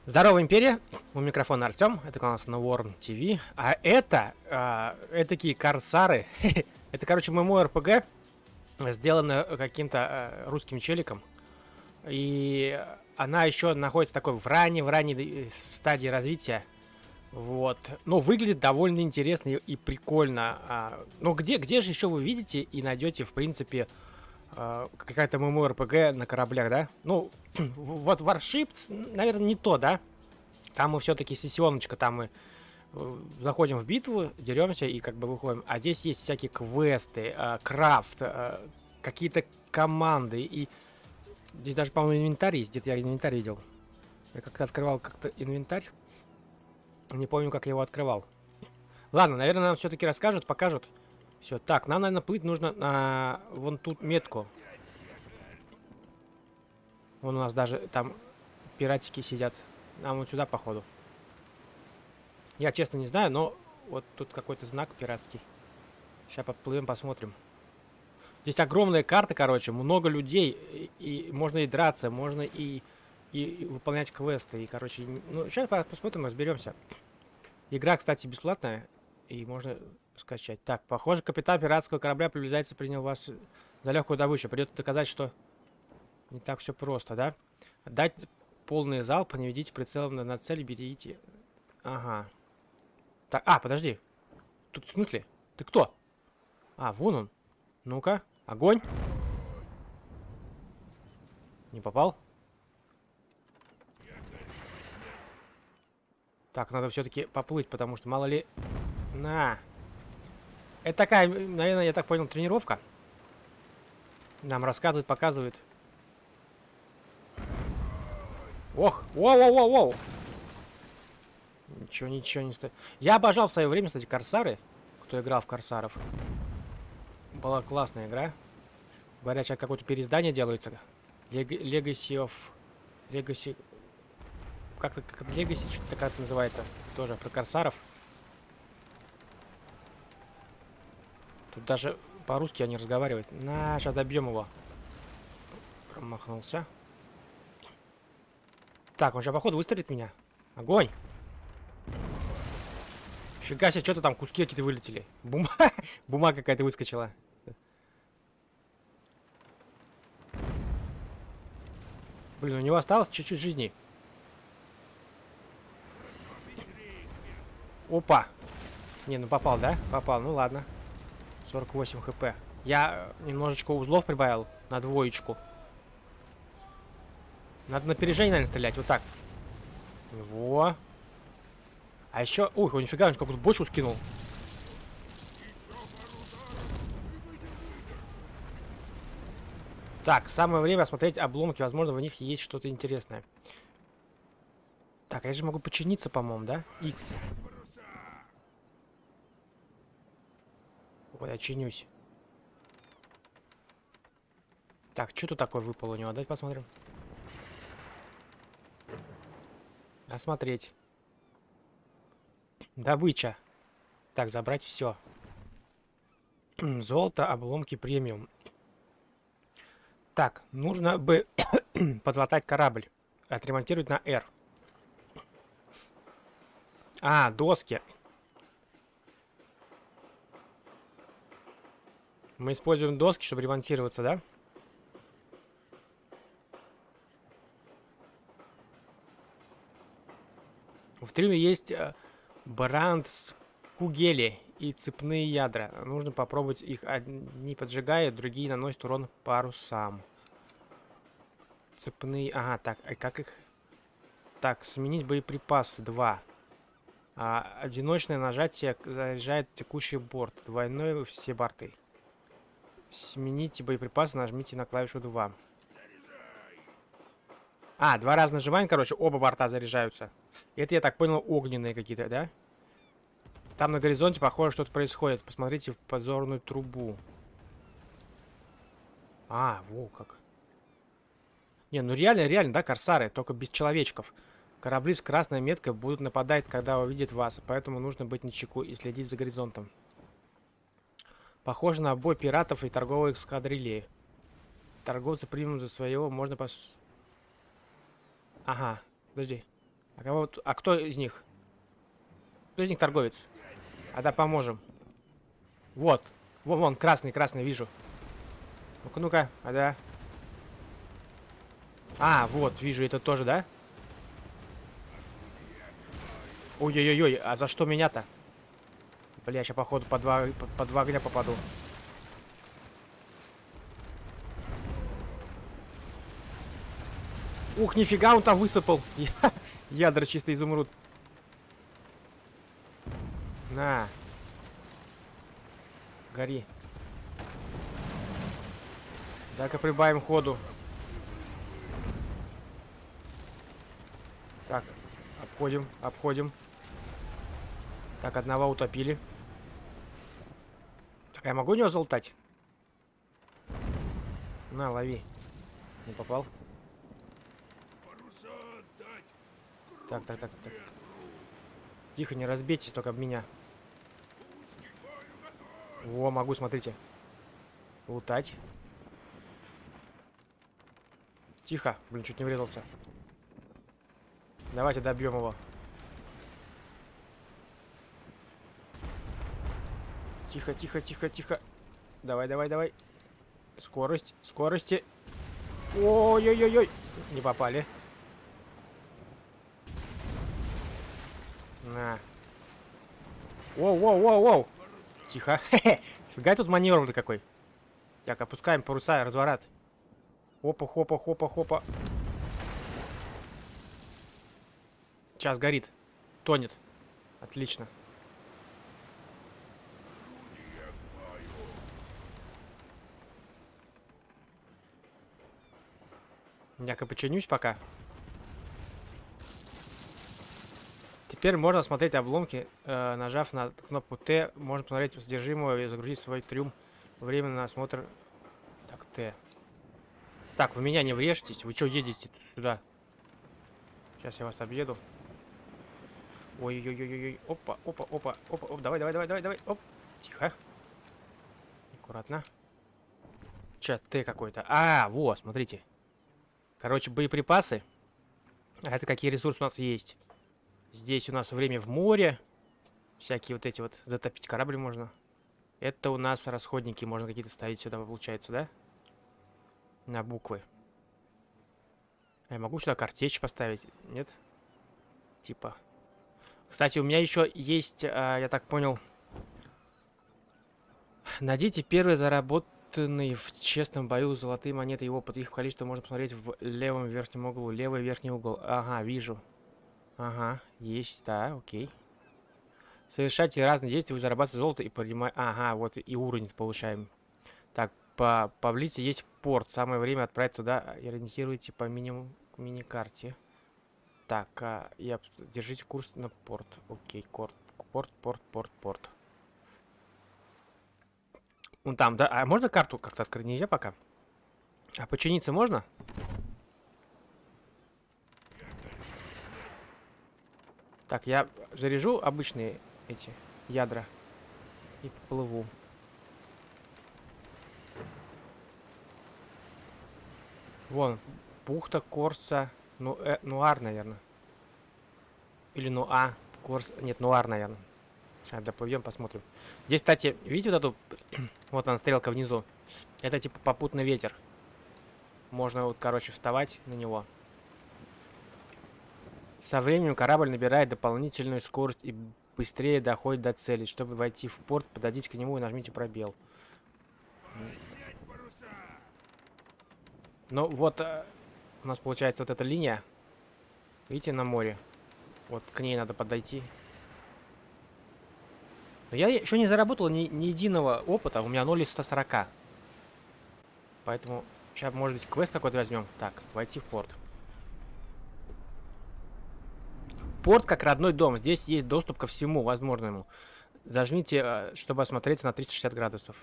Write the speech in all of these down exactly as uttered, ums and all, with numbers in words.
Здорово, Империя! У микрофона Артем, это канал Snowworm ти ви, а это, а, это такие корсары, это, короче, ММО-РПГ, сделано каким-то а, русским челиком, и она еще находится такой в ранней, в ранней стадии развития, вот, но выглядит довольно интересно и, и прикольно, а, но где, где же еще вы видите и найдете, в принципе, а, какая-то ММО-РПГ на кораблях, да? Ну, вот Warships, наверное, не то, да? Там мы все-таки сессионочка, там мы заходим в битву, деремся и как бы выходим. А здесь есть всякие квесты, э, крафт, э, какие-то команды. И здесь даже, по-моему, инвентарь есть. Где-то я инвентарь видел. Я как-то открывал как-то инвентарь. Не помню, как я его открывал. Ладно, наверное, нам все-таки расскажут, покажут. Все, так, нам, наверное, плыть нужно на вон тут метку. Вон у нас даже там пиратики сидят. Нам вот сюда, походу. Я, честно, не знаю, но вот тут какой-то знак пиратский. Сейчас подплывем, посмотрим. Здесь огромная карта, короче, много людей. И, и можно и драться, можно и, и, и выполнять квесты. И, короче, ну, сейчас посмотрим, разберемся. Игра, кстати, бесплатная. И можно скачать. Так, похоже, капитан пиратского корабля приближается, принял вас за легкую добычу. Придется доказать, что не так все просто, да? Дать полный залп, наведите прицелом на цель, берите. Ага. Так, а, подожди. Тут в смысле? Ты кто? А, вон он. Ну-ка, огонь. Не попал? Так, надо все-таки поплыть, потому что мало ли... На. Это такая, наверное, я так понял, тренировка. Нам рассказывают, показывают. Ох, воу-воу-воу-воу. Ничего, ничего не стоит. Я обожал в свое время, кстати, Корсары. Кто играл в Корсаров. Была классная игра. Говорят, сейчас какое-то переиздание делается. Legacy of... Legacy... Как-то как Legacy, что-то такое называется. Тоже про Корсаров. Тут даже по-русски они разговаривают. На, сейчас добьем его. Промахнулся. Так, он же, походу, выстрелит меня. Огонь! Фига себе, что-то там куски какие-то вылетели. Бума... Бумага какая-то выскочила. Блин, у него осталось чуть-чуть жизни. Опа! Не, ну попал, да? Попал, ну ладно. сорок восемь хп. Я немножечко узлов прибавил на двоечку. Надо на опережение, наверное, стрелять. Вот так. Во. А еще... Ух, он нифига, он какую-то бочку скинул. Так, самое время осмотреть обломки. Возможно, в них есть что-то интересное. Так, а я же могу починиться, по-моему, да? X. Вот, я чинюсь. Так, что тут такое выпало у него? Давайте посмотрим. Осмотреть. Добыча. Так, забрать все. Золото, обломки премиум. Так, нужно бы подлатать корабль. Отремонтировать на R. А, доски. Мы используем доски, чтобы ремонтироваться, да? В трюме есть брандскугели и цепные ядра. Нужно попробовать их. Одни поджигают, другие наносят урон парусам. Цепные... Ага, так, а как их... Так, сменить боеприпасы. два. А, одиночное нажатие заряжает текущий борт. Двойное все борты. Смените боеприпасы, нажмите на клавишу два. А, два раза нажимаем, короче, оба борта заряжаются. Это, я так понял, огненные какие-то, да? Там на горизонте, похоже, что-то происходит. Посмотрите в подзорную трубу. А, во как. Не, ну реально, реально, да, корсары, только без человечков. Корабли с красной меткой будут нападать, когда увидят вас, поэтому нужно быть начеку и следить за горизонтом. Похоже на бой пиратов и торговой эскадрильи. Торговцы примут за своего, можно пос... Ага, подожди. А, кого, а кто из них? Кто из них торговец? А да, поможем. Вот. Вон, вон, красный, красный, вижу. Ну-ка, ну-ка, а да. А, вот, вижу, это тоже, да? Ой-ой-ой, а за что меня-то? Бля, сейчас, походу, по два, по, по два огня попаду. Ух, нифига, он там высыпал. Ядра чисто изумруд. На. Гори. Дай-ка прибавим ходу. Так, обходим, обходим. Так, одного утопили. Так, я могу у него залутать? На, лови. Не попал. Так, так, так, так. Тихо, не разбейтесь только об меня. О, могу, смотрите. Лутать. Тихо. Блин, чуть не врезался. Давайте добьем его. Тихо, тихо, тихо, тихо. Давай, давай, давай. Скорость, скорости. Ой-ой-ой-ой. Не попали. На. Воу-воу-воу-воу. Тихо. Фига тут маневр-то какой. Так, опускаем паруса, разворот. Хопа, хопа, хопа, хопа. Сейчас горит. Тонет. Отлично. Я-ка починюсь пока. Теперь можно смотреть обломки, э, нажав на кнопку Т. Можно посмотреть содержимое и загрузить свой трюм. Время на осмотр. Так, Т. Так, вы меня не врежьтесь. Вы что едете сюда? Сейчас я вас объеду. Ой-ой-ой-ой-ой. Опа, опа, опа, опа, опа. Давай, давай, давай, давай, давай. Оп. Тихо. Аккуратно. Че, Т какой-то. А, вот, смотрите. Короче, боеприпасы. А это какие ресурсы у нас есть? Здесь у нас время в море. Всякие вот эти вот. Затопить корабль можно. Это у нас расходники. Можно какие-то ставить сюда, получается, да? На буквы. А я могу сюда картечь поставить? Нет? Типа. Кстати, у меня еще есть, а, я так понял... Найдите первые заработанные в честном бою золотые монеты и опыт. Их количество можно посмотреть в левом верхнем углу. Левый верхний угол. Ага, вижу. Ага, есть, да, окей. Совершайте разные действия, вы зарабатываете золото и поднимаете... Ага, вот и уровень получаем. Так, по поблизости есть порт. Самое время отправить туда и ориентируйте по минимуму мини-карте. Так, а, я... держите курс на порт. Окей, порт, порт, порт, порт, порт. Вон там, да? А можно карту как-то открыть? Нельзя пока? А починиться можно? Так, я заряжу обычные эти ядра и поплыву. Вон, бухта Корса. Ну, э, Нуар, наверное. Или Нуа. Корс... Нет, Нуар, наверное. Сейчас доплывем, посмотрим. Здесь, кстати, видите вот эту... Вот она, стрелка внизу. Это типа попутный ветер. Можно вот, короче, вставать на него. Со временем корабль набирает дополнительную скорость и быстрее доходит до цели. Чтобы войти в порт, подойдите к нему и нажмите пробел. Ну вот, э, у нас получается вот эта линия. Видите, на море. Вот к ней надо подойти. Но я еще не заработал ни, ни единого опыта. У меня ноль из ста сорока. Поэтому сейчас, может быть, квест какой-то возьмем. Так, войти в порт. Порт как родной дом. Здесь есть доступ ко всему возможному. Зажмите, чтобы осмотреться на триста шестьдесят градусов.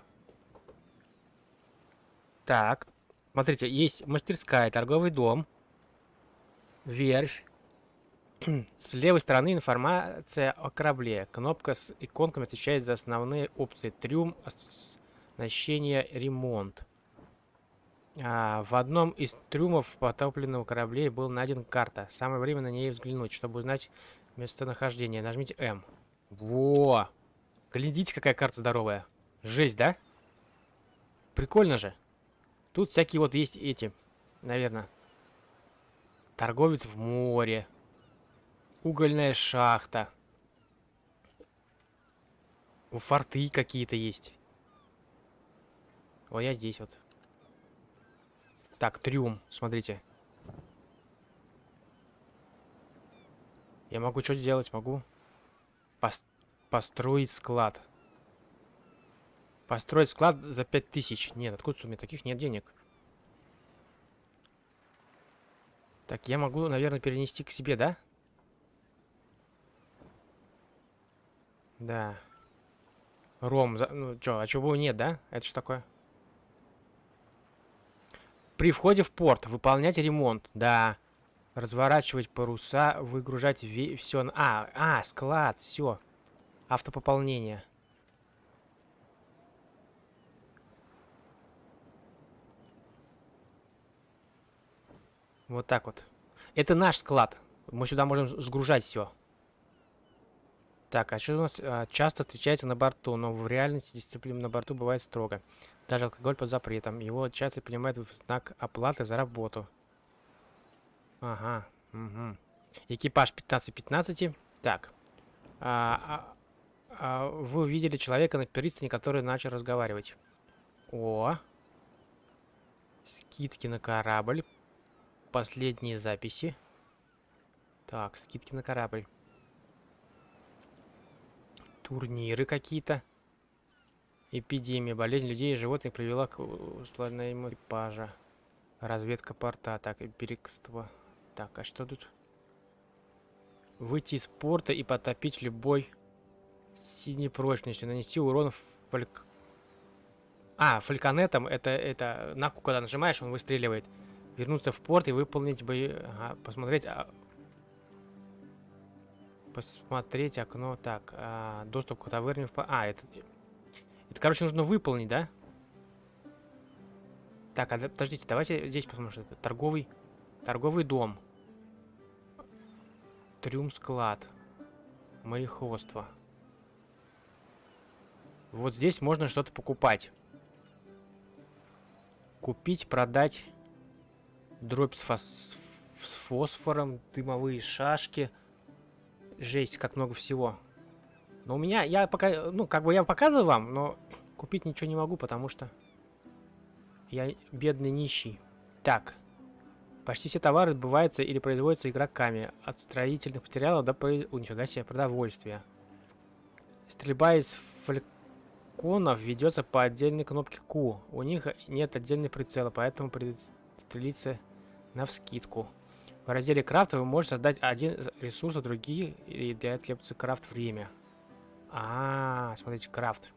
Так. Смотрите, есть мастерская, торговый дом, верфь. С левой стороны информация о корабле. Кнопка с иконками отвечает за основные опции. Трюм, оснащение, ремонт. А, в одном из трюмов потопленного кораблей был найден карта. Самое время на ней взглянуть, чтобы узнать местонахождение. Нажмите М. Во! Глядите, какая карта здоровая. Жесть, да? Прикольно же. Тут всякие вот есть эти, наверное. Торговец в море. Угольная шахта. У форты какие-то есть. О, я здесь вот. Так, трюм, смотрите. Я могу что сделать? Могу пос построить склад. Построить склад за пять тысяч. Нет, откуда у меня таких нет денег? Так, я могу, наверное, перенести к себе, да? Да. Ром, за... ну чё, а чего нет, да? Это что такое? При входе в порт выполнять ремонт. Да. Разворачивать паруса, выгружать все. А, а, склад, все. Автопополнение. Вот так вот. Это наш склад. Мы сюда можем сгружать все. Так, а что у нас а, часто встречается на борту, но в реальности дисциплина на борту бывает строго. Даже алкоголь под запретом. Его часто принимают в знак оплаты за работу. Ага. Угу. Экипаж пятнадцать пятнадцать. Так. А, а, а, вы увидели человека на пристани, который начал разговаривать. О. Скидки на корабль. Последние записи. Так, скидки на корабль. Турниры какие-то. Эпидемия. Болезнь людей и животных привела к усложнению экипажа. Разведка порта. Так, бегство. Так, а что тут? Выйти из порта и потопить любой с синей прочностью. Нанести урон фальк... А, фальконетом это, это на ку, когда нажимаешь, он выстреливает. Вернуться в порт и выполнить бои... Ага, посмотреть... А... Посмотреть окно. Так, а, доступ к таверне. В... А, это... Это, короче, нужно выполнить, да? Так, а, подождите, давайте здесь посмотрим, что это. Торговый... Торговый дом. Трюм-склад. Мореходство. Вот здесь можно что-то покупать. Купить, продать. Дробь с, фос... с фосфором. Дымовые шашки. Жесть, как много всего. Но у меня, я пока, ну, как бы я показываю вам, но купить ничего не могу, потому что я бедный нищий. Так. Почти все товары отбываются или производятся игроками. От строительных материалов до произ... О, нифига себе, продовольствия. Стрельба из фальконов ведется по отдельной кнопке Q. У них нет отдельного прицела, поэтому пристрелиться навскидку. В разделе крафта вы можете создать один ресурс, а другие, и для этого требуется крафт время. А, -а, -а смотрите, крафт.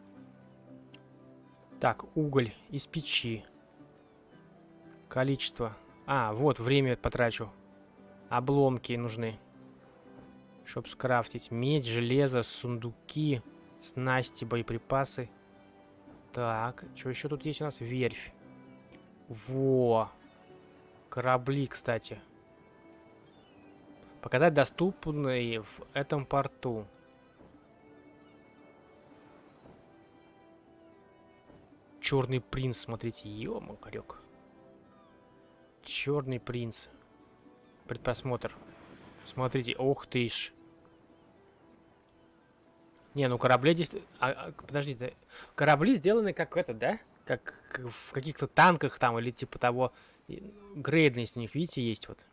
Так, уголь из печи. Количество. А, вот, время потрачу. Обломки нужны. Чтоб скрафтить. Медь, железо, сундуки, снасти, боеприпасы. Так, что еще тут есть у нас? Верфь. Во. Корабли, кстати. Показать доступные в этом порту. Черный принц, смотрите, ё-макарёк. Черный принц. Предпросмотр. Смотрите, ох ты ж. Не, ну корабли здесь... А, а, подождите, корабли сделаны как это, да? Как, как в каких-то танках там, или типа того. Грейдность у них, видите, есть вот.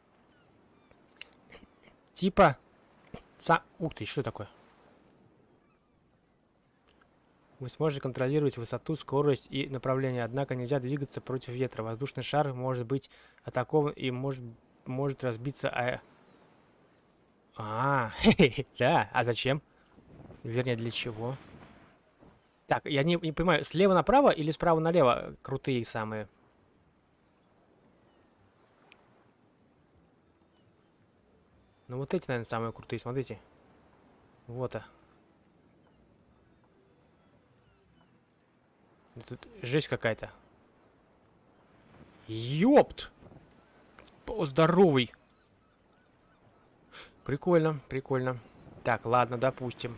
Типа... Са... Ух ты, что такое? Вы сможете контролировать высоту, скорость и направление, однако нельзя двигаться против ветра. Воздушный шар может быть атакован и может, может разбиться... А, а да, а зачем? Вернее, для чего? Так, я не, не понимаю, слева направо или справа налево крутые самые? Ну вот эти, наверное, самые крутые, смотрите. Вот. А. Тут жесть какая-то. Ёпт! О, здоровый. Прикольно, прикольно. Так, ладно, допустим.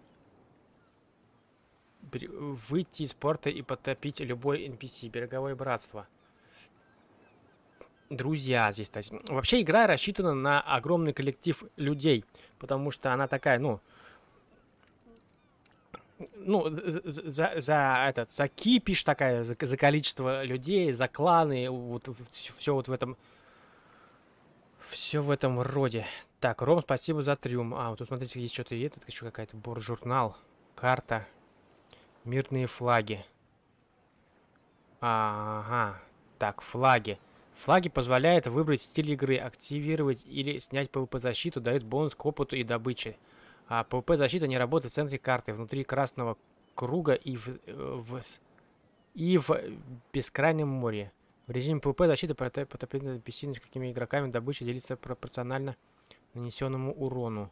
Бер- Выйти из порта и потопить любой эн пи си. Береговое братство. Друзья здесь, кстати. Вообще игра рассчитана на огромный коллектив людей. Потому что она такая, ну... Ну, за, за, за этот, за кипиш такая, за, за количество людей, за кланы, вот все вот в этом, все в этом роде. Так, Ром, спасибо за трюм. А, вот тут, смотрите, есть что-то, и этот, еще какая-то борт-журнал, карта, мирные флаги. Ага, так, флаги. Флаги позволяют выбрать стиль игры, активировать или снять пэ вэ пэ-защиту, дают бонус к опыту и добыче. А пэ вэ пэ-защита не работает в центре карты, внутри красного круга и в, в, и в бескрайнем море. В режиме пэ вэ пэ защита потопления эн пи си с какими игроками добыча делится пропорционально нанесенному урону.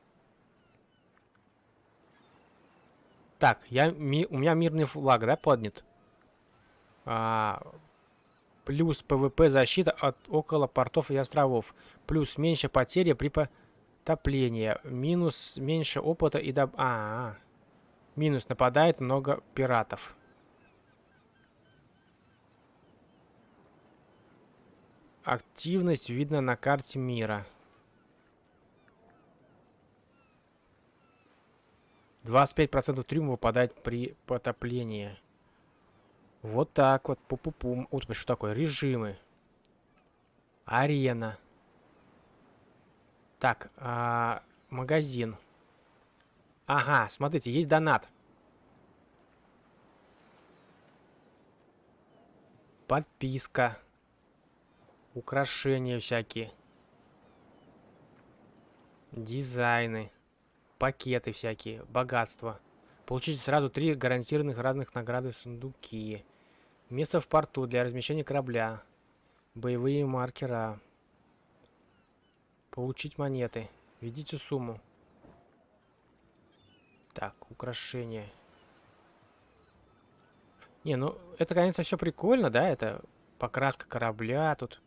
Так, я, ми, у меня мирный флаг, да, поднят? А, плюс пэ вэ пэ защита от около портов и островов. Плюс меньше потери при потоплении. Минус меньше опыта и доб... А, -а, -а. Минус нападает много пиратов. Активность видно на карте мира. двадцать пять процентов трюма выпадает при потоплении. Вот так вот. Пу-пу-пум. Вот что такое? Режимы. Арена. Так, а, магазин. Ага, смотрите, есть донат. Подписка. Украшения всякие. Дизайны. Пакеты всякие. Богатство. Получите сразу три гарантированных разных награды сундуки. Место в порту для размещения корабля. Боевые маркера. Получить монеты. Введите сумму. Так, украшения. Не, ну это, конечно, все прикольно, да? Это покраска корабля тут.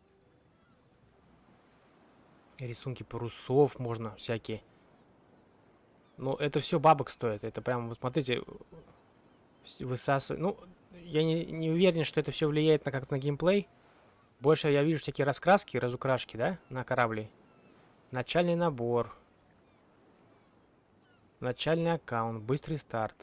Рисунки парусов можно всякие. Но это все бабок стоит. Это прям, вот смотрите, высасывает. Ну, я не, не уверен, что это все влияет на как-то на геймплей. Больше я вижу всякие раскраски, разукрашки, да, на корабле. Начальный набор. Начальный аккаунт. Быстрый старт.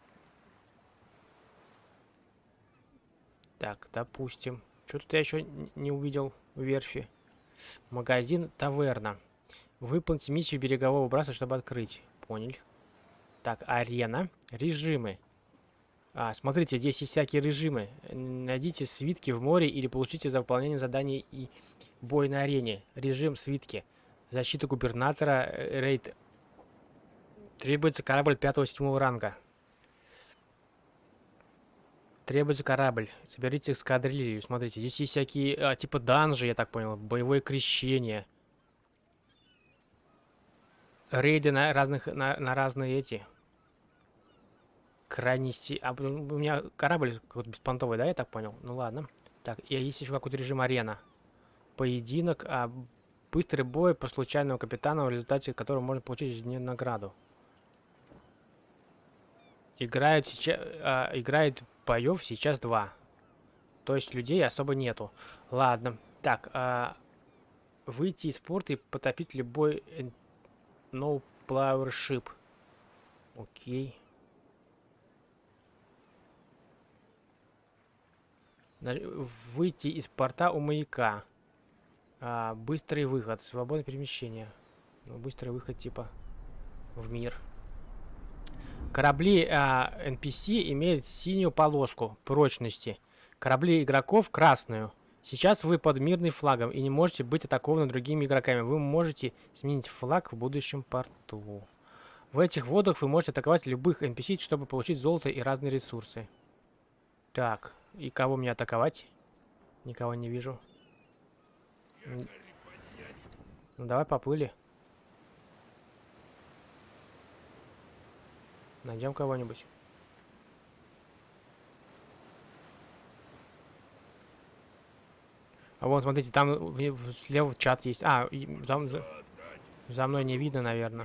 Так, допустим. Что тут я еще не увидел в верфи? Магазин таверна. Выполните миссию берегового братства, чтобы открыть. Понял. Так, арена. Режимы. А, смотрите, здесь есть всякие режимы. Найдите свитки в море или получите за выполнение заданий и бой на арене. Режим свитки. Защита губернатора. Рейд. Требуется корабль пятого-седьмого ранга. Требуется корабль. Соберите эскадрилью. Смотрите, здесь есть всякие, а, типа данжи, я так понял. Боевое крещение. Рейды на разных, на, на разные эти. Крайне си... А, у меня корабль какой-то беспонтовый, да, я так понял? Ну ладно. Так, и есть еще какой-то режим арена. Поединок, а, быстрый бой по случайному капитану, в результате которого можно получить ежедневную награду. Играют сейчас... А, играет боев сейчас два. То есть людей особо нету. Ладно. Так, а, выйти из порта и потопить любой no plower ship. Окей. Выйти из порта у маяка. А, быстрый выход. Свободное перемещение. Ну, быстрый выход типа в мир. Корабли а, эн пи си имеют синюю полоску прочности. Корабли игроков красную. Сейчас вы под мирным флагом и не можете быть атакованы другими игроками. Вы можете сменить флаг в будущем порту. В этих водах вы можете атаковать любых эн пи си, чтобы получить золото и разные ресурсы. Так, и кого мне атаковать? Никого не вижу. Ну давай поплыли. Найдем кого-нибудь. А вот, смотрите, там в- в- слева чат есть. А, и за, за- за мной не видно, наверное.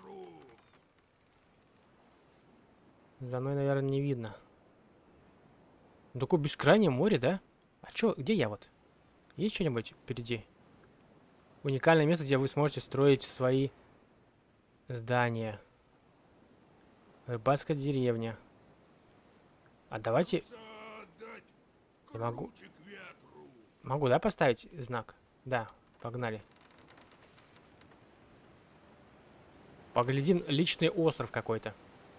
За мной, наверное, не видно. Ну, такое бескрайнее море, да? А чё, где я вот? Есть что-нибудь впереди? Уникальное место, где вы сможете строить свои здания. Рыбацкая деревня. А давайте... Я могу... Могу, да, поставить знак? Да, погнали. Поглядим, личный остров какой-то.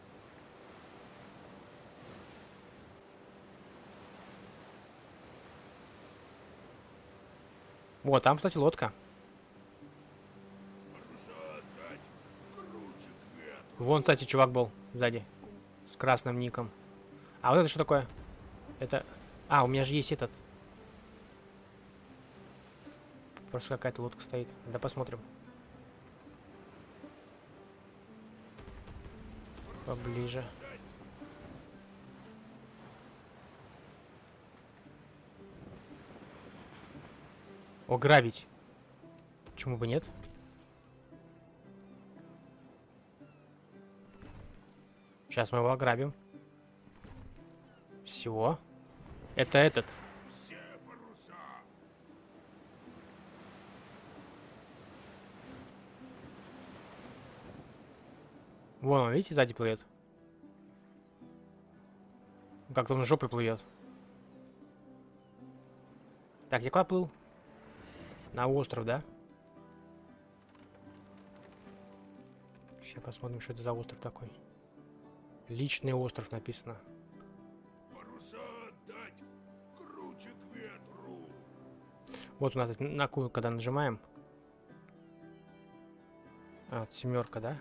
Вот, там, кстати, лодка. Вон, кстати, чувак был сзади. С красным ником. А вот это что такое? Это... А, у меня же есть этот. Просто какая-то лодка стоит. Да посмотрим. Поближе. О, грабить. Почему бы нет? Сейчас мы его ограбим. Всего. Это этот. Вон он, видите, сзади плывет. Как-то он жопой плывет. Так, я куда плыл? На остров, да? Сейчас посмотрим, что это за остров такой. Личный остров написано. Вот у нас на кую, когда нажимаем. А, вот семерка, да?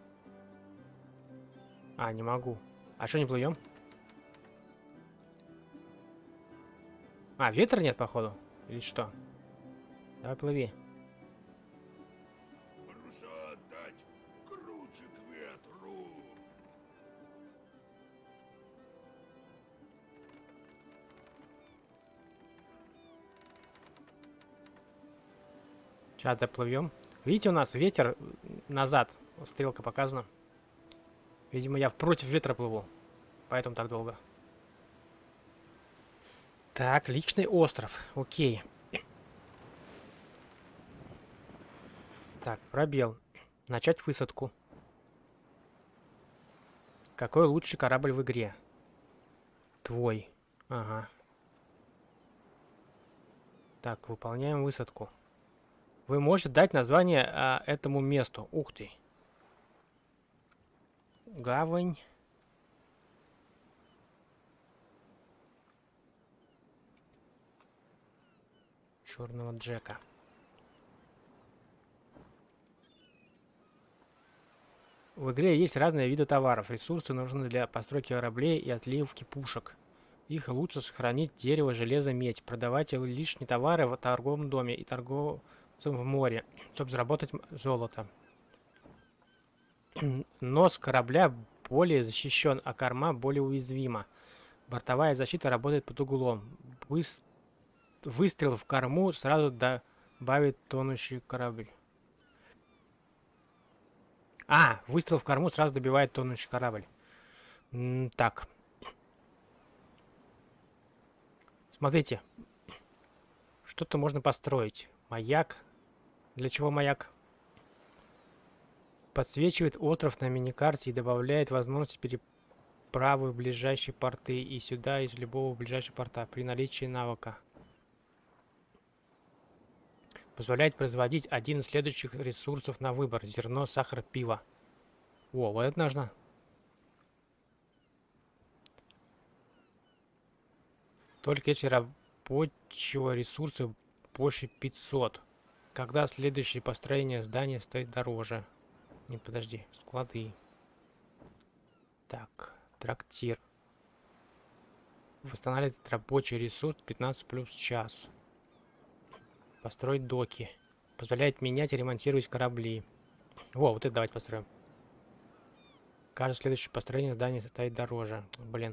А, не могу. А что не плывем? А, ветра нет, походу? Или что? Давай плыви. Сейчас доплывем. Видите, у нас ветер назад. Стрелка показана. Видимо, я против ветра плыву. Поэтому так долго. Так, личный остров. Окей. Так, пробел. Начать высадку. Какой лучший корабль в игре? Твой. Ага. Так, выполняем высадку. Вы можете дать название а, этому месту. Ух ты. Гавань. Черного Джека. В игре есть разные виды товаров. Ресурсы нужны для постройки кораблей и отливки пушек. Их лучше сохранить дерево, железо, медь. Продавать лишние товары в торговом доме и торговцам в море, чтобы заработать золото. Нос корабля более защищен, а корма более уязвима. Бортовая защита работает под углом. Выс... Выстрел в корму сразу добавит тонущий корабль. А, выстрел в корму сразу добивает тонущий корабль. М, так. Смотрите. Что-то можно построить. Маяк. Для чего маяк? Подсвечивает остров на миникарте и добавляет возможности переправы в ближайшие порты и сюда из любого ближайшего порта при наличии навыка. Позволяет производить один из следующих ресурсов на выбор. Зерно, сахар, пиво. О, вот это нужно. Только если рабочего ресурса больше пятисот. Когда следующее построение здания стоит дороже. Нет, подожди. Склады. Так, трактир. Восстанавливает рабочий ресурс пятнадцать плюс час. Построить доки. Позволяет менять и ремонтировать корабли. Во, вот это давайте построим. Каждое следующее построение здания стоит дороже. Блин.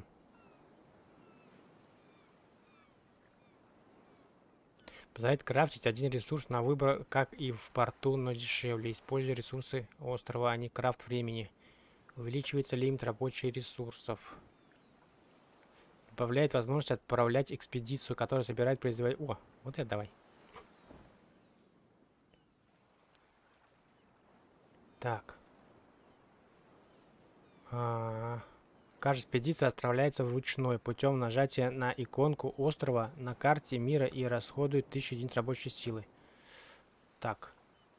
Позволяет крафтить один ресурс на выбор, как и в порту, но дешевле. Используя ресурсы острова, а не крафт времени. Увеличивается лимит рабочих ресурсов. Добавляет возможность отправлять экспедицию, которая собирает производить... О, вот это давай. Так. А -а -а. Каждая экспедиция отправляется вручную путем нажатия на иконку острова на карте мира и расходует тысячу единиц рабочей силы. Так.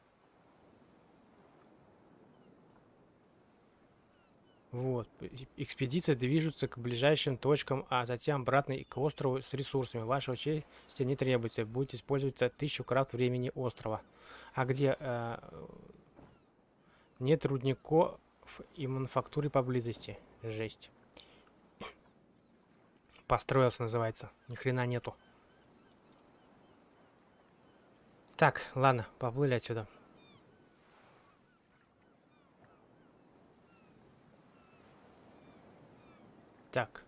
Вот. Экспедиция движется к ближайшим точкам, а затем обратно и к острову с ресурсами. Вашего участия не требуется. Будет использоваться тысячу крафт времени острова. А где э, нет рудников и мануфактуры поблизости? Жесть. Построился, называется. Ни хрена нету. Так, ладно, поплыли отсюда. Так.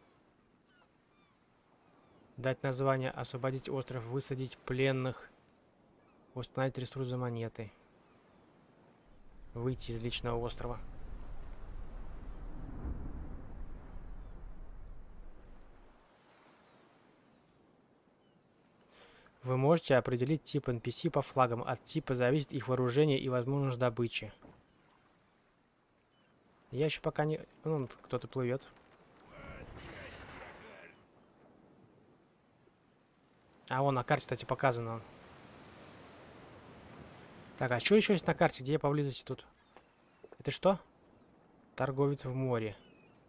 Дать название, освободить остров, высадить пленных, установить ресурсы монеты. Выйти из личного острова. Вы можете определить тип эн пи си по флагам. От типа зависит их вооружение и возможность добычи. Я еще пока не... Ну, кто-то плывет. А вон на карте, кстати, показано. Так, а что еще есть на карте? Где я поблизости тут? Это что? Торговец в море.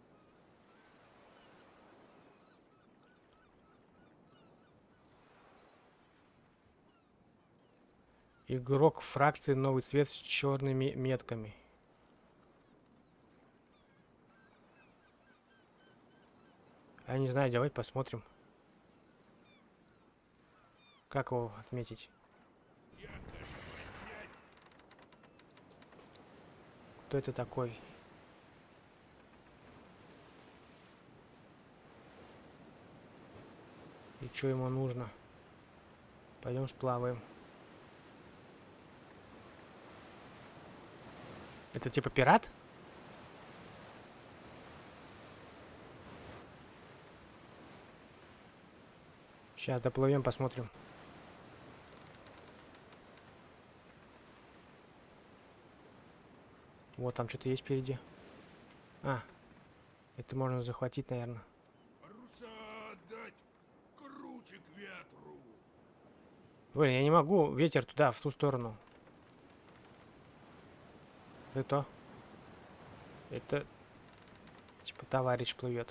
Игрок фракции новый цвет с черными метками. Я не знаю, давай посмотрим. Как его отметить? Кто это такой? И что ему нужно? Пойдем сплаваем. Это типа пират? Сейчас доплывем, посмотрим. Вот там что-то есть впереди. А, это можно захватить, наверное. Паруса отдать, круче к ветру. Блин, я не могу. Ветер туда, в ту сторону. Это? Это типа товарищ плывет.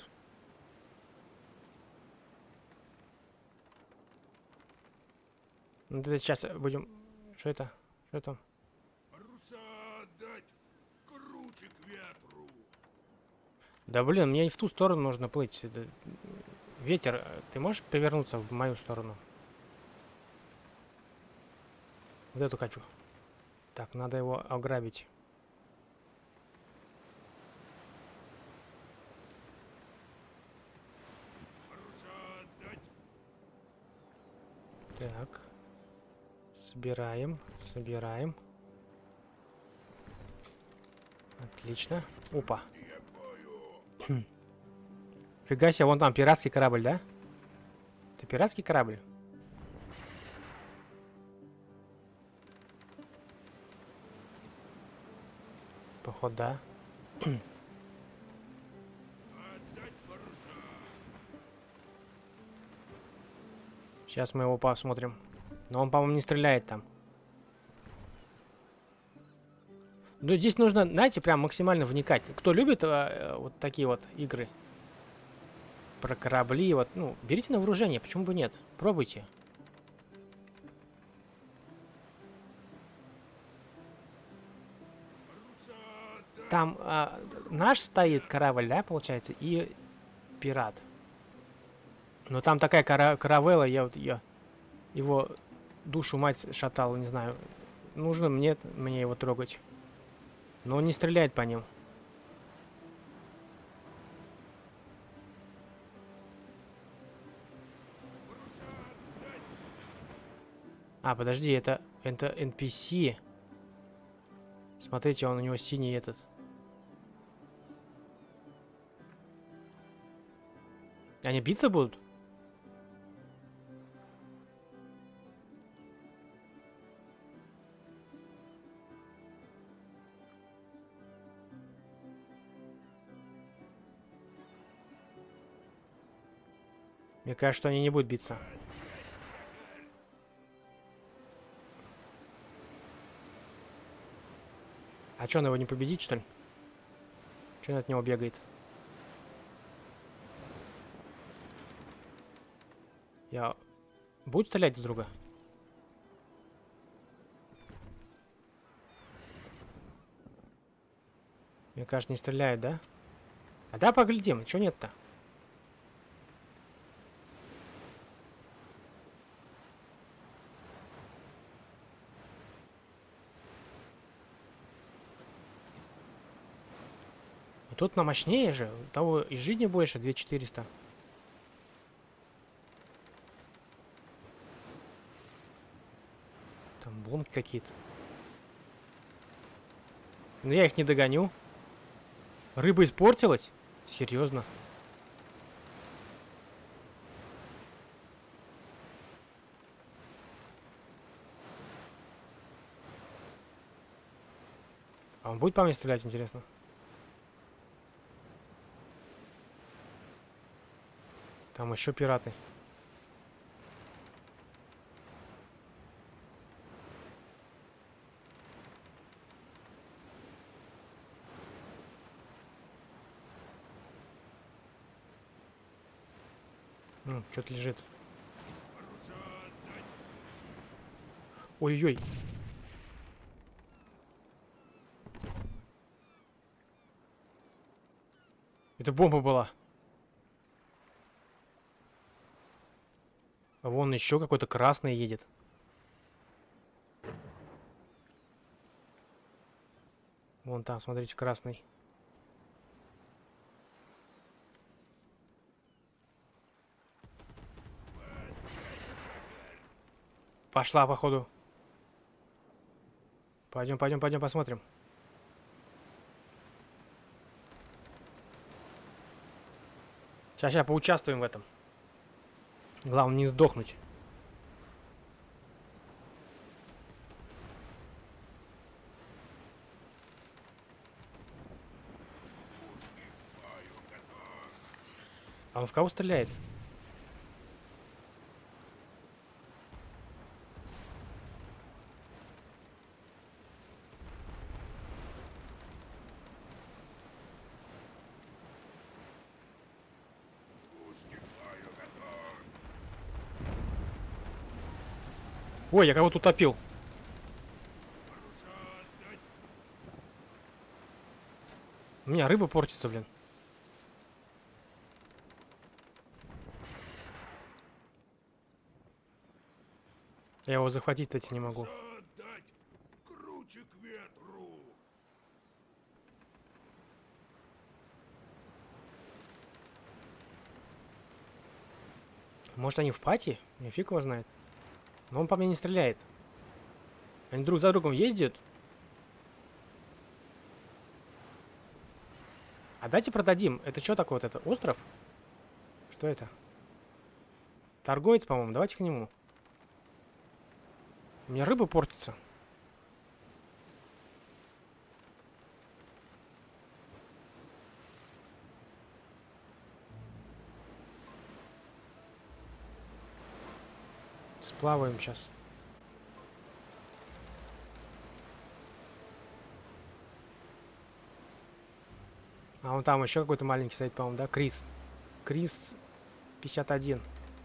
Ну, это сейчас будем... Что это? Что там? Паруса отдать, круче к ветру. Да блин, мне и в ту сторону нужно плыть. Это... Ветер, ты можешь повернуться в мою сторону? Вот эту хочу. Так, надо его ограбить. Паруса отдать. Так. Собираем, собираем. Отлично. Опа. Хм. Фига себе, вон там пиратский корабль, да? Это пиратский корабль? Походу, да. Сейчас мы его посмотрим. Но он, по-моему, не стреляет там. Ну, здесь нужно, знаете, прям максимально вникать. Кто любит э, вот такие вот игры про корабли, вот, ну, берите на вооружение, почему бы нет? Пробуйте. Там э, наш стоит корабль, да, получается, и пират. Но там такая кара каравелла, я вот я его душу мать шатал, не знаю. Нужно мне, мне его трогать. Но он не стреляет по ним. А, подожди, это, это эн пи си. Смотрите, он у него синий этот. Они биться будут? Мне кажется, что они не будут биться. А что, он его не победит, что ли? Что он от него бегает? Я... Будет стрелять друг друга? Мне кажется, не стреляют, да? А да, поглядим, чего нет-то? Тут на мощнее же. У того и жизни больше, две тысячи четыреста. Там бломки какие-то. Но я их не догоню. Рыба испортилась? Серьезно? А он будет по мне стрелять, интересно? Там еще пираты. Ну, что-то лежит. Ой-ой-ой. Это бомба была. А вон еще какой-то красный едет. Вон там, смотрите, красный. Пошла, походу. Пойдем, пойдем, пойдем, посмотрим. Сейчас, сейчас поучаствуем в этом. Главное не сдохнуть. А он в кого стреляет? Ой, я кого-то утопил. У меня рыба портится, блин. Я его захватить, кстати, не могу. Круче к ветру. Может, они в пати? Мне фиг его знает. Но он по мне не стреляет. Они друг за другом ездят. А давайте продадим. Это что такое вот это? Остров? Что это? Торговец, по-моему. Давайте к нему. У меня рыба портится. Сплаваем сейчас. А вон там еще какой-то маленький стоит, по-моему, да? Крис. Крис пятьдесят один.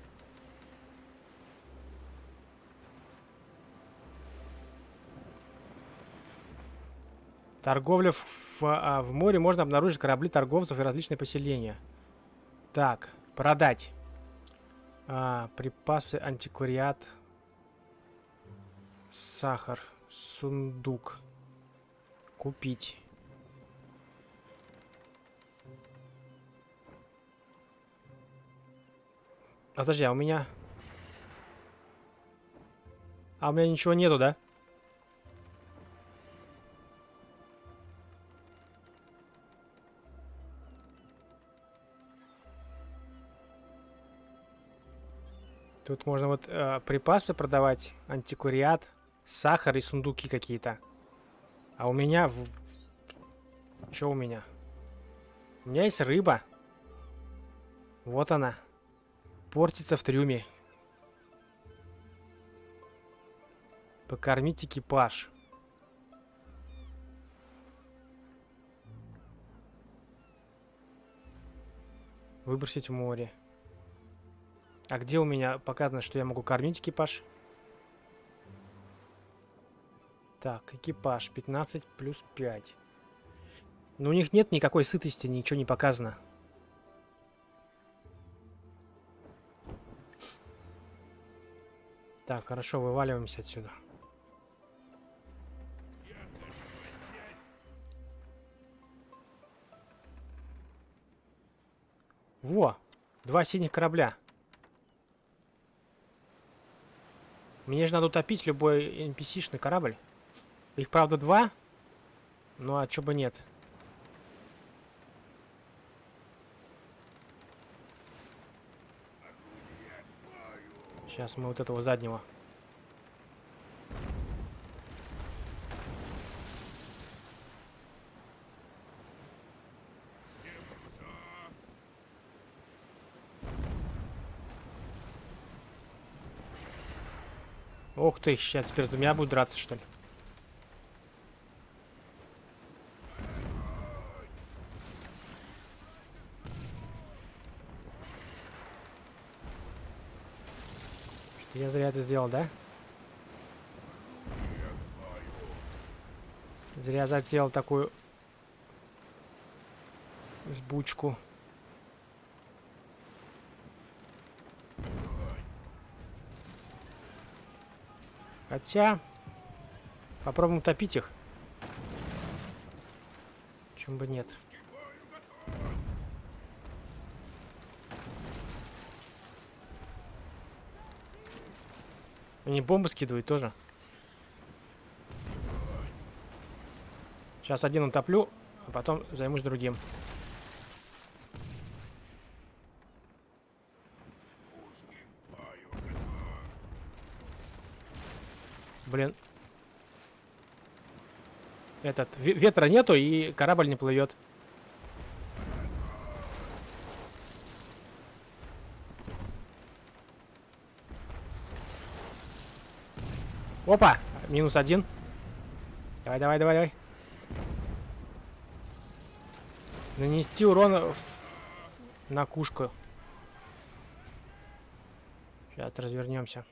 Торговля в, в, а, в море. Можно обнаружить корабли торговцев и различные поселения. Так, продать. А, припасы, антиквариат. Сахар. Сундук. Купить. Подожди, а у меня... А у меня ничего нету, да? Тут можно вот э, припасы продавать, антиквариат, сахар и сундуки какие-то. А у меня... В... Что у меня? У меня есть рыба. Вот она. Портится в трюме. Покормить экипаж. Выбросить в море. А где у меня показано, что я могу кормить экипаж? Так, экипаж пятнадцать плюс пять. Но у них нет никакой сытости, ничего не показано. Так, хорошо, вываливаемся отсюда. Во! Два синих корабля. Мне же надо утопить любой эн пи си-шный корабль. Их, правда, два. Ну, а чё бы нет? Сейчас мы вот этого заднего. Ух ты, сейчас теперь с двумя буду драться, что ли? Что я зря это сделал, да? Зря затеял такую сбучку. Хотя, попробуем утопить их. Почему бы нет? Они бомбы скидывают тоже. Сейчас один утоплю, а потом займусь другим. Блин. Этот, ветра нету, и корабль не плывет. Опа! Минус один. Давай, давай, давай, давай. Нанести урон на кушку. Сейчас развернемся.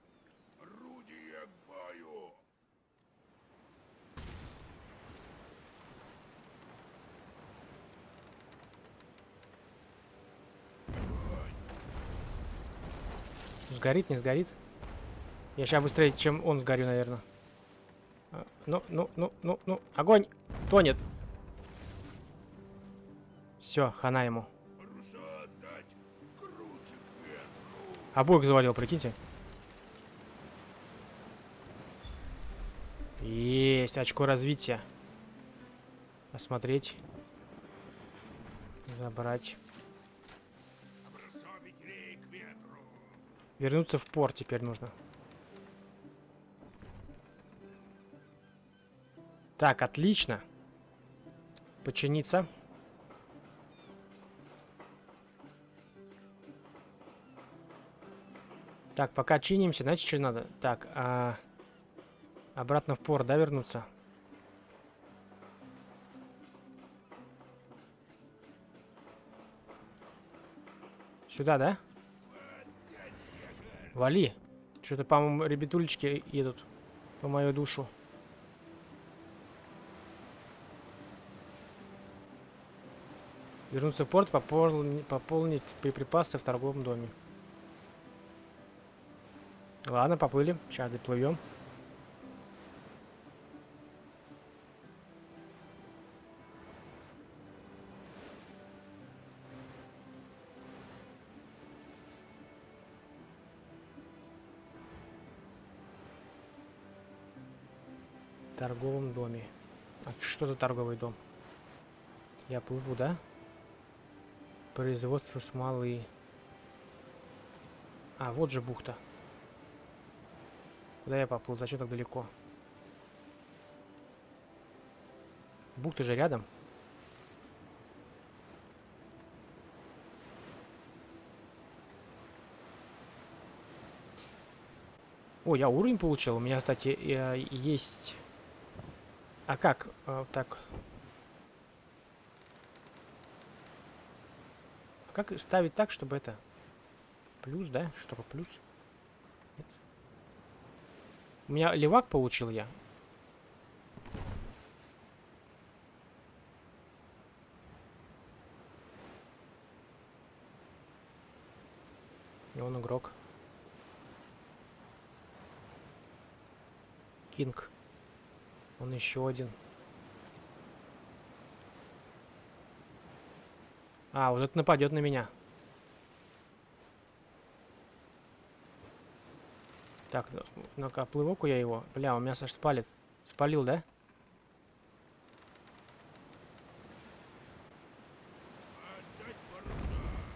Сгорит, не сгорит? Я сейчас быстрее, чем он сгорю, наверное. Ну, ну, ну, ну, ну. Огонь! Тонет. Все, хана ему. Обоих завалил, прикиньте. Есть очко развития. Осмотреть. Забрать. Вернуться в порт теперь нужно. Так, отлично. Починиться. Так, пока чинимся, знаете, что надо? Так, а... обратно в порт, да, вернуться? Сюда, да? Вали. Что-то, по-моему, ребятулечки едут по мою душу. Вернуться в порт, пополнить, пополнить боеприпасы в торговом доме. Ладно, поплыли. Сейчас доплывем. торговом доме. А что за торговый дом? Я плыву, да? Производство смолы. А, вот же бухта. Куда я поплыл? Зачем так далеко? Бухта же рядом. О, я уровень получил. У меня, кстати, э, есть... А как? Э, так. Как ставить так, чтобы это... Плюс, да? Чтобы плюс? Нет. У меня левак получил я. И он игрок. Кинг. Он еще один. А, вот это нападет на меня. Так, ну-ка, плывоку я его. Бля, он меня Саш спалит. Спалил, да? Отдать паруса.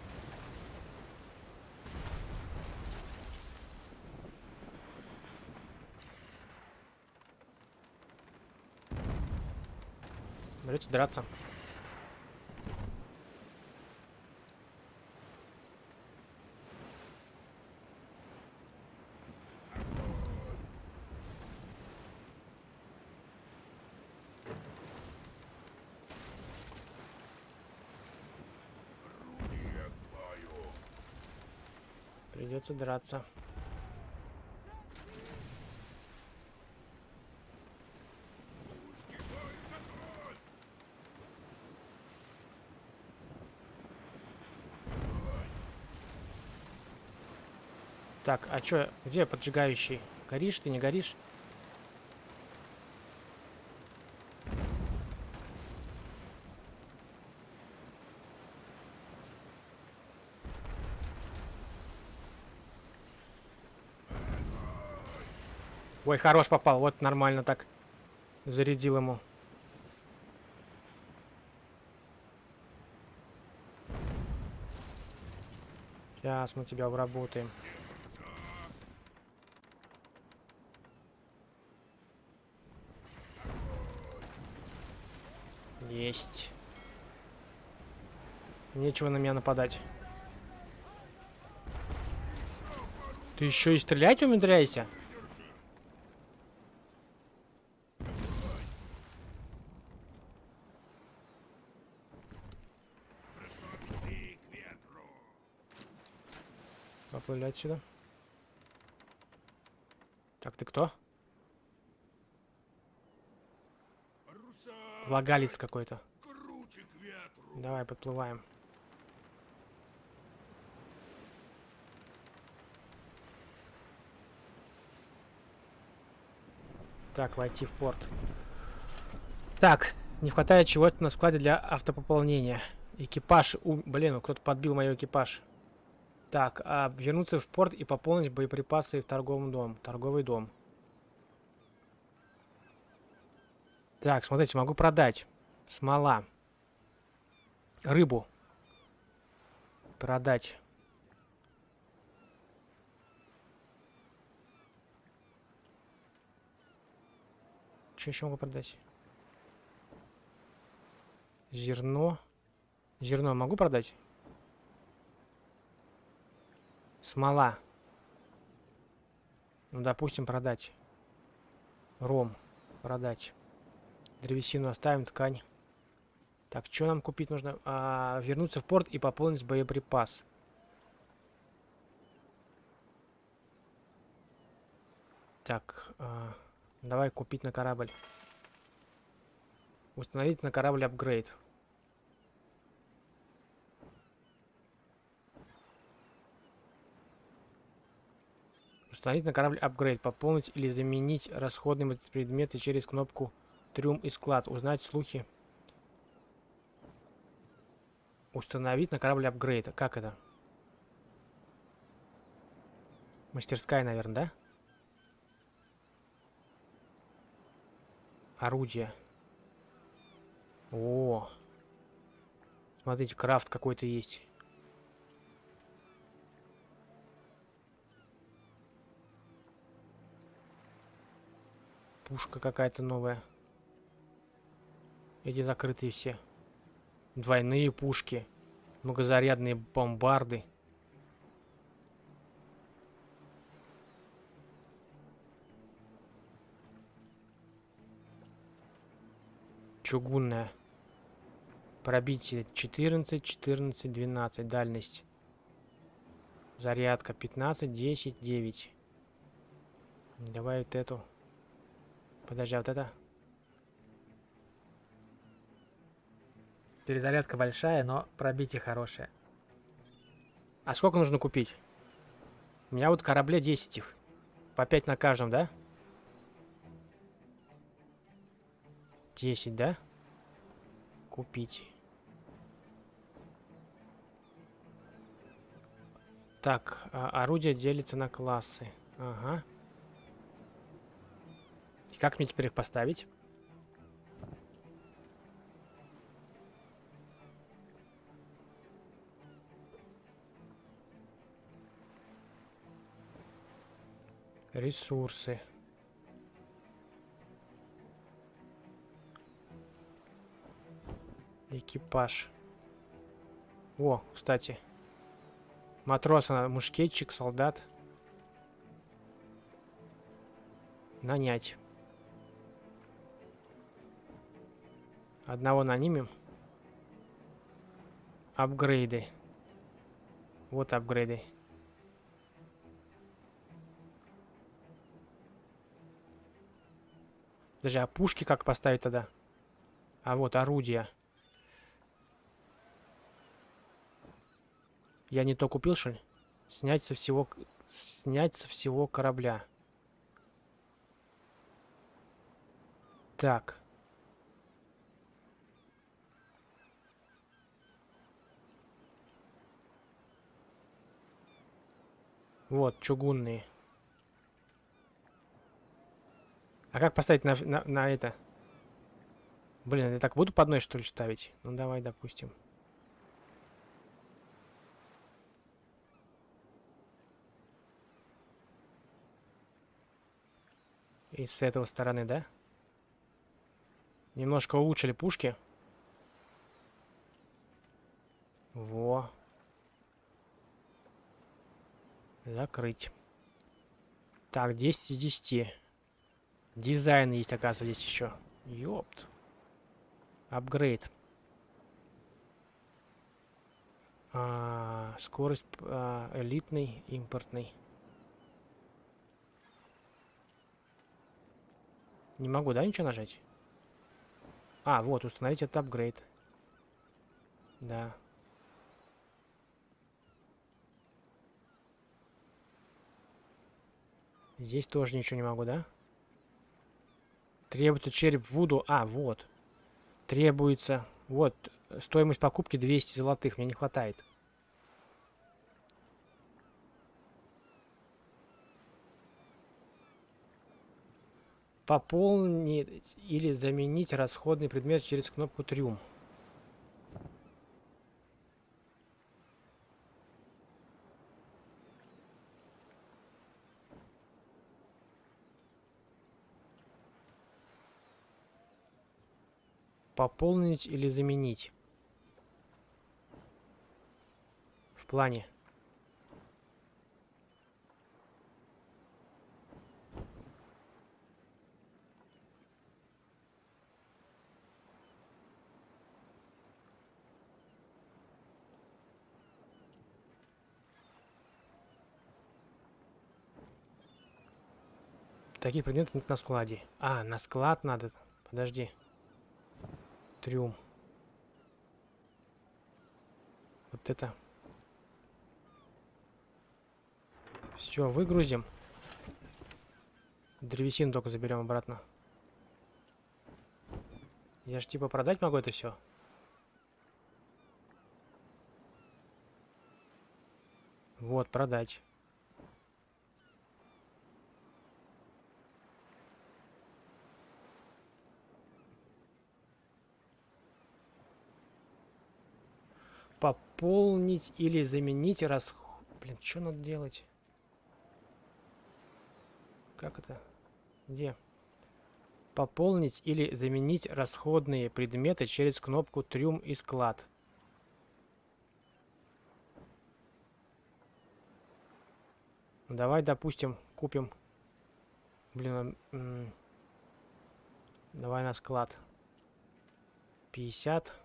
Берете драться. Орудие к бою. Придется драться. Пушки бой готовь. Так, а чё, где поджигающий? Горишь ты, не горишь? Ой, хорош попал. Вот нормально так. Зарядил ему. Сейчас мы тебя обработаем. Есть. Нечего на меня нападать. Ты еще и стрелять умудряйся? Бросок к ветру. Поплыли отсюда. Так, ты кто? Паруса. Влагалец какой-то. Круче к ветру. Давай, подплываем. Так, войти в порт. Так, не хватает чего-то на складе для автопополнения. Экипаж... У... Блин, кто-то подбил мой экипаж. Так, а вернуться в порт и пополнить боеприпасы в торговый дом. Торговый дом. Так, смотрите, могу продать. Смола. Рыбу. Продать. Что еще могу продать? Зерно. Зерно могу продать? Смола. Ну, допустим, продать. Ром. Продать. Древесину оставим, ткань. Так, что нам купить нужно? А, вернуться в порт и пополнить боеприпас. Так, а, давай купить на корабль. Установить на корабль апгрейд. Установить на корабль апгрейд. Пополнить или заменить расходные предметы через кнопку трюм и склад. Узнать слухи. Установить на корабль апгрейд. Как это? Мастерская, наверное, да? Орудие. О, смотрите, крафт какой-то есть. Пушка какая-то новая. Эти закрытые все. Двойные пушки. Многозарядные бомбарды. Чугунная. Пробитие четырнадцать, четырнадцать, двенадцать. Дальность. Зарядка пятнадцать, десять, девять. Давай вот эту. Подожди, а вот это? Перезарядка большая, но пробитие хорошее. А сколько нужно купить? У меня вот корабле десять их. По пять на каждом, да? десять, да? Купить. Так, а, орудие делится на классы. Ага. И как мне теперь их поставить? Ресурсы. Экипаж. О, кстати. Матрос, мушкетчик, солдат. Нанять. Одного нанимем. Апгрейды. Вот апгрейды. Даже а пушки как поставить тогда? А вот орудия. Я не то купил, что ли? Снять со всего... Снять со всего корабля. Так. Вот, чугунные. А как поставить на, на, на это? Блин, я так буду по одной, что ли, ставить? Ну, давай, допустим. И с этого стороны, да? Немножко улучшили пушки. Во. Закрыть. Так, десять из десяти. Дизайн есть, оказывается, здесь еще. Ёпт. Апгрейд. А, скорость а, элитный, импортный. Не могу, да, ничего нажать? А, вот, установить этот апгрейд. Да. Здесь тоже ничего не могу, да? Требуется череп Вуду. А, вот. Требуется... Вот, стоимость покупки двести золотых. Мне не хватает. Пополнить или заменить расходный предмет через кнопку трюм. Пополнить или заменить. В плане. Таких предметов нет на складе. А, на склад надо. Подожди. Трюм. Вот это. Все, выгрузим. Древесину только заберем обратно. Я ж типа продать могу это все. Вот, продать. Пополнить или заменить расход... Блин, что надо делать? Как это? Где? Пополнить или заменить расходные предметы через кнопку «Трюм и склад». Давай, допустим, купим... Блин, давай на склад. пятьдесят.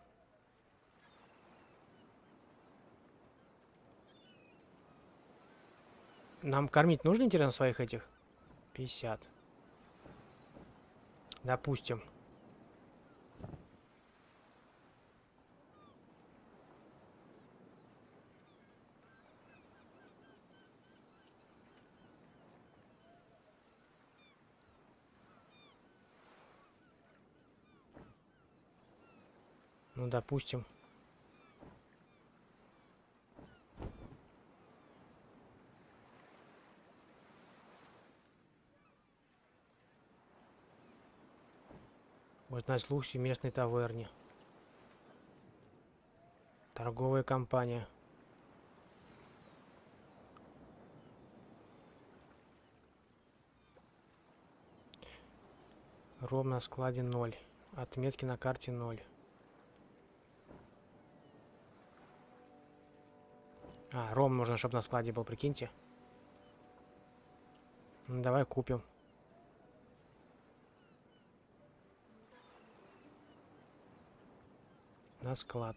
Нам кормить нужно, интересно, своих этих? пятьдесят. Допустим. Ну, допустим. Узнать слухи местной таверне. Торговая компания. Ром на складе ноль. Отметки на карте ноль. А, ром нужно, чтобы на складе был, прикиньте. Ну, давай купим. На склад.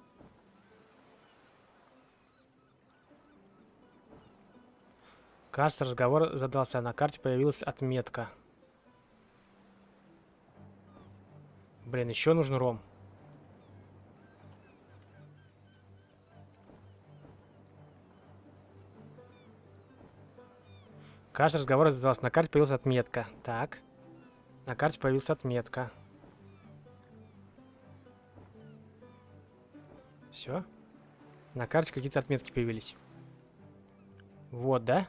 Кажется, разговор задался. На карте появилась отметка. Блин, еще нужен ром. Кажется, разговор задался. На карте появилась отметка. Так. На карте появилась отметка. Все. На карте какие-то отметки появились. Вот, да?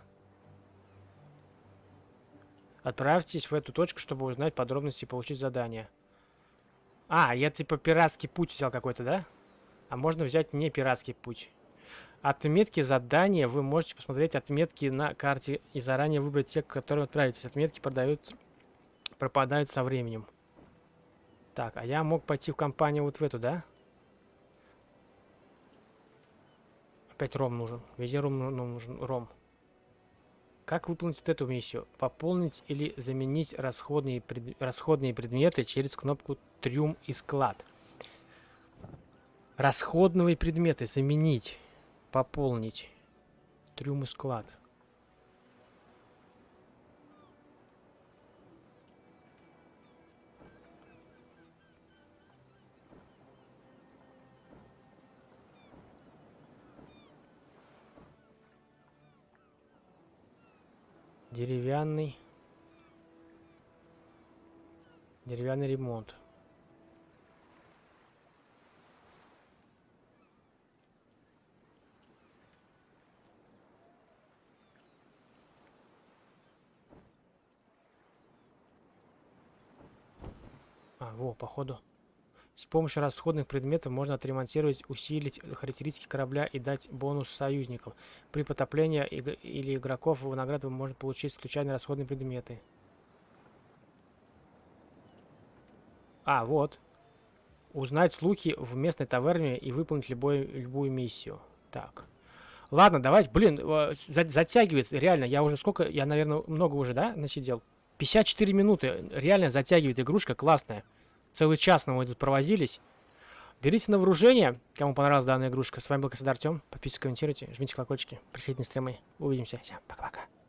Отправьтесь в эту точку, чтобы узнать подробности и получить задание. А, я типа пиратский путь взял какой-то, да? А можно взять не пиратский путь. Отметки задания. Вы можете посмотреть отметки на карте и заранее выбрать те, к которым отправитесь. Отметки продаются, пропадают со временем. Так, а я мог пойти в компанию вот в эту, да? Опять ром нужен. Везде ром нужен. Ром. Как выполнить вот эту миссию? Пополнить или заменить расходные, пред... расходные предметы через кнопку «Трюм и склад». Расходные предметы заменить. Пополнить. Трюм и склад. Деревянный. Деревянный ремонт. А, во, походу. С помощью расходных предметов можно отремонтировать, усилить характеристики корабля и дать бонус союзникам. При потоплении иг или игроков в награду можно получить случайные расходные предметы. А, вот. Узнать слухи в местной таверне и выполнить любой, любую миссию. Так. Ладно, давайте. Блин, затягивает. Реально, я уже сколько... Я, наверное, много уже, да, насидел? пятьдесят четыре минуты. Реально затягивает игрушка. Классная. Целый час мы тут провозились. Берите на вооружение. Кому понравилась данная игрушка. С вами был Косадар Артем. Подписывайтесь, комментируйте, жмите колокольчики. Приходите на стримы. Увидимся. Всем пока-пока.